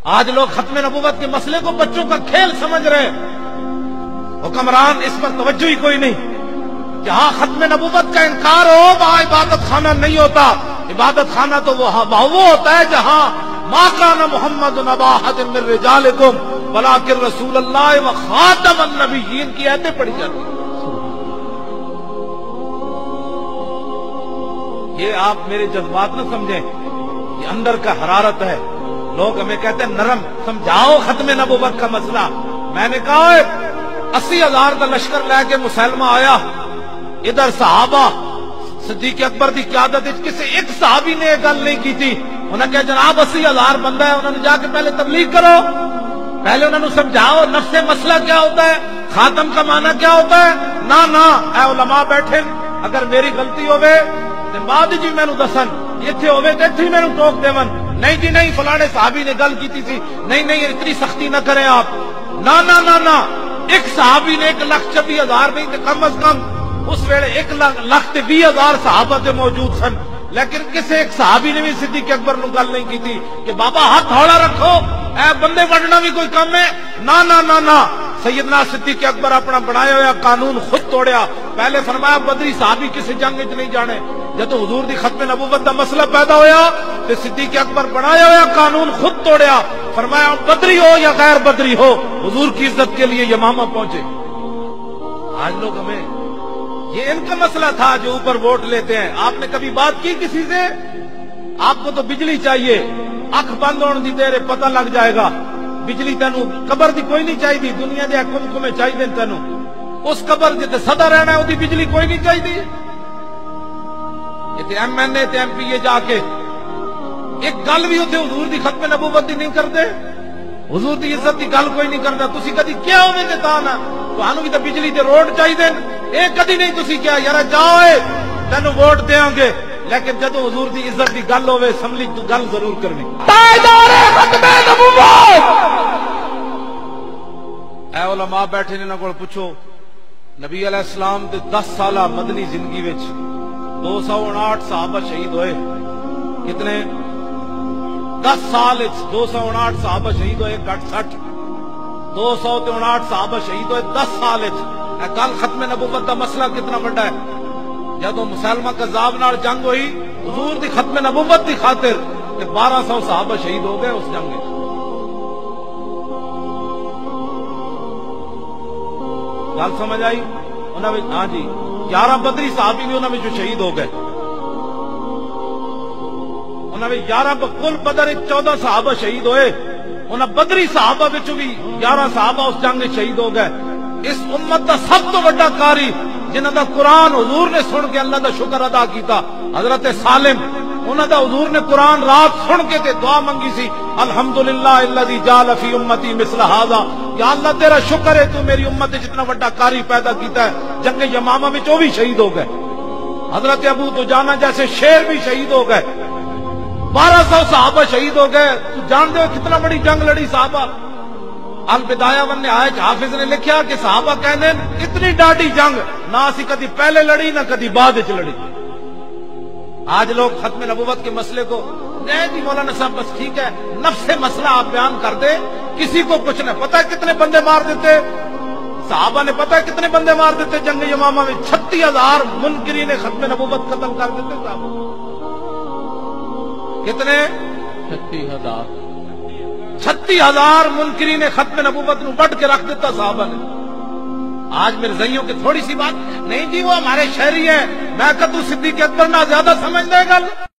آج لوگ ختم نبوت کے مسئلے کو بچوں کا کھیل سمجھ رہے ہیں، حکمران اس پر توجہ ہی کوئی نہیں۔ جہاں ختم نبوت کا انکار ہو وہاں عبادت خانہ نہیں ہوتا، عبادت خانہ تو وہ ہوتا ہے جہاں ما کان محمد ابا احد من رجالکم ولکن رسول اللہ وخاتم النبیین کی آیتیں پڑھی جاتی ہیں۔ یہ آپ میرے جذبات نہ سمجھیں، یہ اندر کا حرارت ہے۔ لوگ ہمیں کہتے ہیں نرم، سمجھاؤ ختم نبوت کا مسئلہ۔ میں نے کہا 80,000 کا لشکر لے کے مسلمہ آیا، ادھر صحابہ صدیق اکبر کی قیادت کسی ایک صحابی نے یہ گل نہیں کی تھی۔ انہوں نے کہا جناب 80,000 بندہ ہے، انہوں نے جا کے پہلے تبلیغ کرو، پہلے انہوں نے سمجھاؤ نفس مسئلہ کیا ہوتا ہے، خاتم کا معنی کیا ہوتا ہے۔ نہ اے علماء بیٹھے، اگر میری غلطی ہوئے تے بعد جی میں دسن، اتنے ہوئے تو اتنے میں ٹوک دیون، نہیں جی نہیں فلانے صحابی نے گل کی تھی، نہیں اتنی سختی نہ کریں آپ۔ نہ ایک صحابی نے 1,20,000 نہیں تے کم از کم اس ویلے 1,20,000 صحابہ تے موجود سن، لیکن کسی ایک صحابی نے بھی صدیق اکبر نو گل نہیں کی تھی کہ بابا ہاتھ ہولا رکھو، اے بندے وڈنا بھی کوئی کم ہے۔ نہ سیدنا صدیق اکبر اپنا بنایا ہوا قانون خود توڑیا۔ پہلے فرمایا بدری صحابی کسی جنگ وچ نہیں جانے، جب حضور دی ختم نبوت دا مسئلہ پیدا ہویا تو صدیق اکبر بنایا ہوا قانون خود توڑیا، فرمایا بدری ہو یا غیر بدری ہو حضور کی عزت کے لیے یمامہ پہنچے۔ آج لوگ ہمیں یہ ان کا مسئلہ تھا جو اوپر ووٹ لیتے ہیں۔ آپ نے کبھی بات کی کسی سے؟ آپ کو تو بجلی چاہیے، اکھ بند ہونے دی دیر پتہ لگ جائے گا، بجلی تینوں قبر دی کوئی نہیں چاہیے، دنیا دے حکم چاہیے تینوں، اس قبر جتے صدا رہنا ہے وہ بجلی کوئی نہیں چاہیے۔ یہ ایم این اے تے ایم پی اے جا کے ایک گل بھی اتنے حضور دی ختم نبوت دی نہیں کرتے، حضور دی عزت دی گل کوئی نہیں کرتا۔ تسی کدی کیا ہوئے تے تانا تانوں بھی تے بجلی تے روڈ چاہیے، اے کدی نہیں تسی کیا یار جاؤ تینوں ووٹ دیاں گے، لیکن جدو حضور دی عزت دی گل ہوئے اسمبلی تو گل ضرور کرنی۔ تاجدار ختم نبوت اے علماء بیٹھے نے انہاں کول پوچھو، نبی علیہ السلام دے 10 سالہ مدنی زندگی وچ 259 صحابہ شہید ہوئے۔ کتنے؟ 10 سال 259 صحابہ شہید ہوئے، گھٹ 60 259 صحابہ شہید ہوئے 10 سال۔ کل ختم نبوت دا مسئلہ کتنا بڑا ہے۔ جدو مسلمہ کذاب نال جنگ ہوئی حضور دی ختم نبوت دی خاطر 1200 صحابہ شہید ہو گئے اس جنگ میں۔ گل سمجھ آئی؟ ہاں جی 11 بدری صحابی بھی انہوں میں جو شہید ہو گئے، انہوں میں 11 کل بدر 14 صحابہ شہید ہوئے، انہوں بدری صحابہ بچوں بھی 11 صحابہ اس جنگ میں شہید ہو گئے۔ اس امت دا سب تو بڑا قاری جنہاں دا قرآن حضور نے سن کے اللہ دا شکر ادا کیتا، حضرت سالم، انہاں دا حضور نے قرآن رات سن کے تے دعا منگی سی، الحمدللہ الذی جعل فی امتی مثل ھذا، یا اللہ تیرا شکر ہے تو میری امت جتنا بڑا قاری پیدا کیتا ہے۔ جنگ یمامہ میں 24 شہید ہو گئے، حضرت ابو دجانہ جیسے شیر بھی شہید ہو گئے، 1200 صحابہ شہید ہو گئے۔ تو جانتے ہو کتنا بڑی جنگ لڑی صحابہ۔ البدایہ والنہایہ حافظ نے لکھا کہ صحابہ کہنے اتنی ڈاڈی جنگ نہ اسی کدی پہلے لڑی نہ کدی بعد وچ لڑی۔ آج لوگ ختم نبوت کے مسئلے کو نہیں جی مولانا صاحب بس ٹھیک ہے، نفس مسئلہ آپ بیان کر دے، کسی کو کچھ نہیں پتا کتنے بندے مار دیتے صحابہ نے، پتا کتنے بندے مار دیتے جنگ یمامہ میں، 36,000 منکرین ختم نبوت قتل کر دیتے صحابہ۔ کتنے؟ 36,000 منکرین ختم نبوت نو بڑھ کے رکھ دیتا صحابہ نے۔ آج میرے زئیوں کی تھوڑی سی بات نہیں جی وہ ہمارے شہری ہیں، میں کہ تو صدیق اکبر نہ زیادہ سمجھ دے گا۔